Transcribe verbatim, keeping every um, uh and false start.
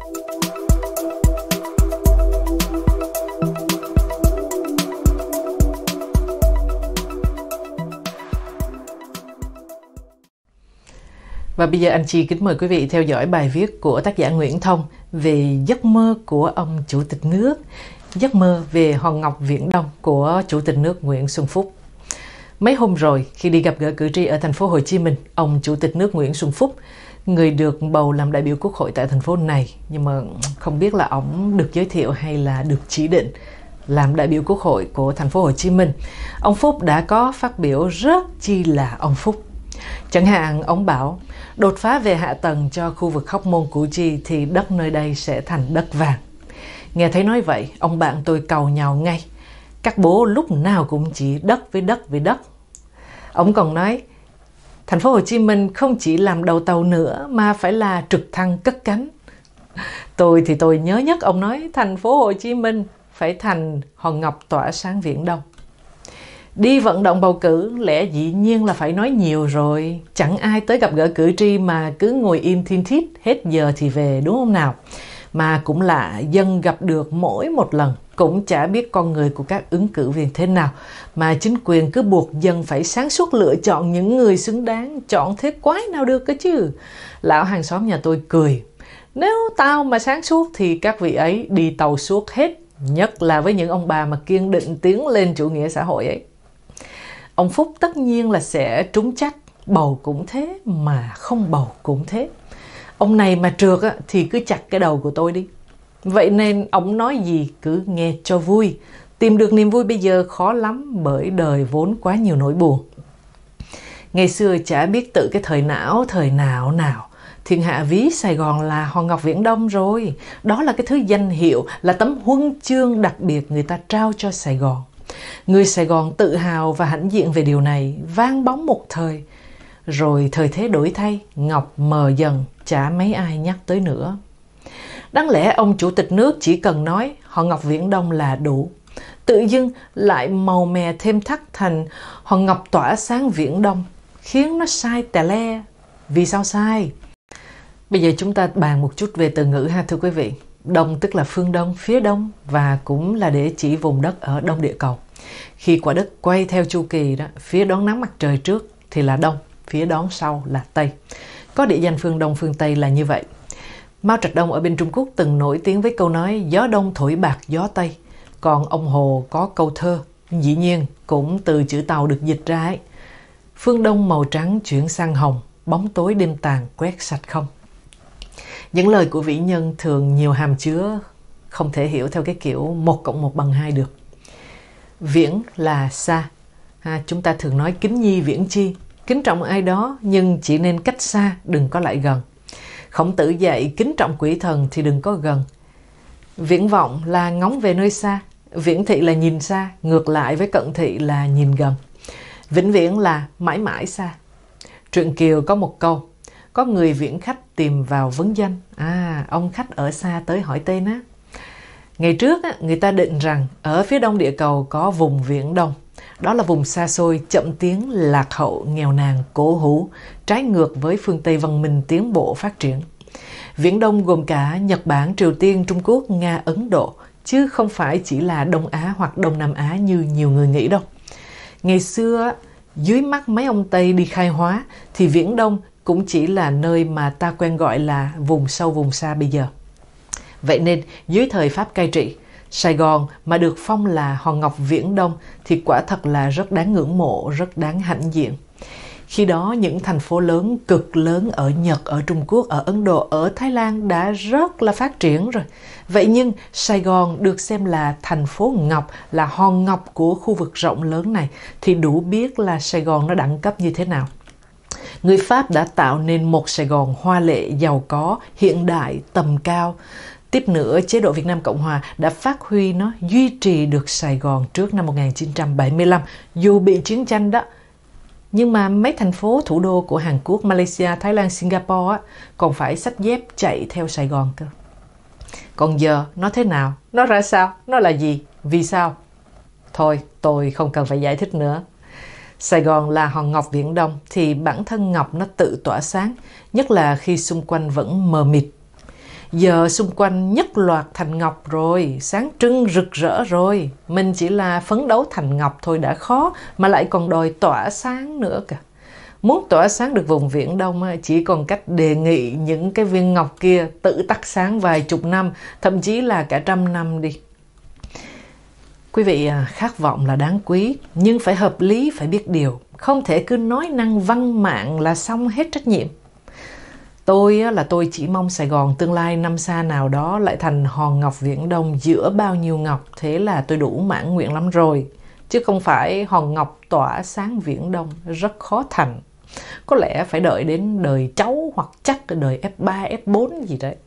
Và bây giờ anh Chi kính mời quý vị theo dõi bài viết của tác giả Nguyễn Thông về giấc mơ của ông Chủ tịch nước, giấc mơ về hòn ngọc Viễn Đông của Chủ tịch nước Nguyễn Xuân Phúc. Mấy hôm rồi, khi đi gặp gỡ cử tri ở thành phố Hồ Chí Minh, ông Chủ tịch nước Nguyễn Xuân Phúc, người được bầu làm đại biểu Quốc hội tại thành phố này, nhưng mà không biết là ông được giới thiệu hay là được chỉ định làm đại biểu Quốc hội của thành phố Hồ Chí Minh, ông Phúc đã có phát biểu rất chi là ông Phúc. Chẳng hạn, ông bảo đột phá về hạ tầng cho khu vực Hóc Môn Củ Chi thì đất nơi đây sẽ thành đất vàng. Nghe thấy nói vậy, ông bạn tôi càu nhàu ngay. Các bố lúc nào cũng chỉ đất với đất với đất. Ông còn nói, thành phố Hồ Chí Minh không chỉ làm đầu tàu nữa mà phải là trực thăng cất cánh. Tôi thì tôi nhớ nhất ông nói thành phố Hồ Chí Minh phải thành hòn ngọc tỏa sáng Viễn Đông. Đi vận động bầu cử lẽ dĩ nhiên là phải nói nhiều rồi. Chẳng ai tới gặp gỡ cử tri mà cứ ngồi im thiên thít hết giờ thì về, đúng không nào? Mà cũng là dân gặp được mỗi một lần, cũng chả biết con người của các ứng cử viên thế nào, mà chính quyền cứ buộc dân phải sáng suốt lựa chọn những người xứng đáng. Chọn thế quái nào được cơ chứ. Lão hàng xóm nhà tôi cười, nếu tao mà sáng suốt thì các vị ấy đi tàu suốt hết, nhất là với những ông bà mà kiên định tiến lên chủ nghĩa xã hội ấy. Ông Phúc tất nhiên là sẽ trúng chắc, bầu cũng thế mà không bầu cũng thế. Ông này mà trượt á, thì cứ chặt cái đầu của tôi đi. Vậy nên ông nói gì cứ nghe cho vui. Tìm được niềm vui bây giờ khó lắm, bởi đời vốn quá nhiều nỗi buồn. Ngày xưa chả biết tự cái thời não, thời nào nào, thiên hạ ví Sài Gòn là hòn ngọc Viễn Đông rồi. Đó là cái thứ danh hiệu, là tấm huân chương đặc biệt người ta trao cho Sài Gòn. Người Sài Gòn tự hào và hãnh diện về điều này, vang bóng một thời. Rồi thời thế đổi thay, ngọc mờ dần, chả mấy ai nhắc tới nữa. Đáng lẽ ông Chủ tịch nước chỉ cần nói hòn ngọc Viễn Đông là đủ. Tự dưng lại màu mè thêm thắt thành hòn ngọc tỏa sáng Viễn Đông, khiến nó sai tè le. Vì sao sai? Bây giờ chúng ta bàn một chút về từ ngữ ha thưa quý vị. Đông tức là phương Đông, phía Đông, và cũng là để chỉ vùng đất ở Đông địa cầu. Khi quả đất quay theo chu kỳ đó, phía đón nắng mặt trời trước thì là Đông, phía đón sau là Tây. Có địa danh phương Đông phương Tây là như vậy. Mao Trạch Đông ở bên Trung Quốc từng nổi tiếng với câu nói gió Đông thổi bạc gió Tây. Còn ông Hồ có câu thơ, dĩ nhiên cũng từ chữ Tàu được dịch ra ấy. Phương Đông màu trắng chuyển sang hồng, bóng tối đêm tàn quét sạch không. Những lời của vĩ nhân thường nhiều hàm chứa, không thể hiểu theo cái kiểu một cộng một bằng hai được. Viễn là xa. Ha, chúng ta thường nói kính nhi viễn chi, kính trọng ai đó nhưng chỉ nên cách xa, đừng có lại gần. Khổng Tử dạy kính trọng quỷ thần thì đừng có gần. Viễn vọng là ngóng về nơi xa, viễn thị là nhìn xa, ngược lại với cận thị là nhìn gần. Vĩnh viễn là mãi mãi xa. Truyện Kiều có một câu, có người viễn khách tìm vào vấn danh. À, ông khách ở xa tới hỏi tên á. Ngày trước á, người ta định rằng ở phía đông địa cầu có vùng Viễn Đông. Đó là vùng xa xôi, chậm tiến, lạc hậu, nghèo nàn, cổ hủ, trái ngược với phương Tây văn minh tiến bộ phát triển. Viễn Đông gồm cả Nhật Bản, Triều Tiên, Trung Quốc, Nga, Ấn Độ, chứ không phải chỉ là Đông Á hoặc Đông Nam Á như nhiều người nghĩ đâu. Ngày xưa, dưới mắt mấy ông Tây đi khai hóa, thì Viễn Đông cũng chỉ là nơi mà ta quen gọi là vùng sâu vùng xa bây giờ. Vậy nên, dưới thời Pháp cai trị, Sài Gòn mà được phong là hòn ngọc Viễn Đông thì quả thật là rất đáng ngưỡng mộ, rất đáng hãnh diện. Khi đó, những thành phố lớn, cực lớn ở Nhật, ở Trung Quốc, ở Ấn Độ, ở Thái Lan đã rất là phát triển rồi. Vậy nhưng, Sài Gòn được xem là thành phố ngọc, là hòn ngọc của khu vực rộng lớn này, thì đủ biết là Sài Gòn nó đẳng cấp như thế nào. Người Pháp đã tạo nên một Sài Gòn hoa lệ, giàu có, hiện đại, tầm cao. Tiếp nữa, chế độ Việt Nam Cộng Hòa đã phát huy nó, duy trì được Sài Gòn trước năm một nghìn chín trăm bảy mươi lăm, dù bị chiến tranh đó. Nhưng mà mấy thành phố thủ đô của Hàn Quốc, Malaysia, Thái Lan, Singapore á, còn phải xách dép chạy theo Sài Gòn cơ. Còn giờ, nó thế nào? Nó ra sao? Nó là gì? Vì sao? Thôi, tôi không cần phải giải thích nữa. Sài Gòn là hòn ngọc Viễn Đông thì bản thân ngọc nó tự tỏa sáng, nhất là khi xung quanh vẫn mờ mịt. Giờ xung quanh nhất loạt thành ngọc rồi, sáng trưng rực rỡ rồi. Mình chỉ là phấn đấu thành ngọc thôi đã khó, mà lại còn đòi tỏa sáng nữa cả. Muốn tỏa sáng được vùng Viễn Đông chỉ còn cách đề nghị những cái viên ngọc kia tự tắt sáng vài chục năm, thậm chí là cả trăm năm đi. Quý vị, khát vọng là đáng quý, nhưng phải hợp lý, phải biết điều. Không thể cứ nói năng văn mạng là xong hết trách nhiệm. Tôi là tôi chỉ mong Sài Gòn tương lai năm xa nào đó lại thành hòn ngọc Viễn Đông giữa bao nhiêu ngọc, thế là tôi đủ mãn nguyện lắm rồi. Chứ không phải hòn ngọc tỏa sáng Viễn Đông, rất khó thành. Có lẽ phải đợi đến đời cháu hoặc chắc đời ép ba, ép bốn gì đấy.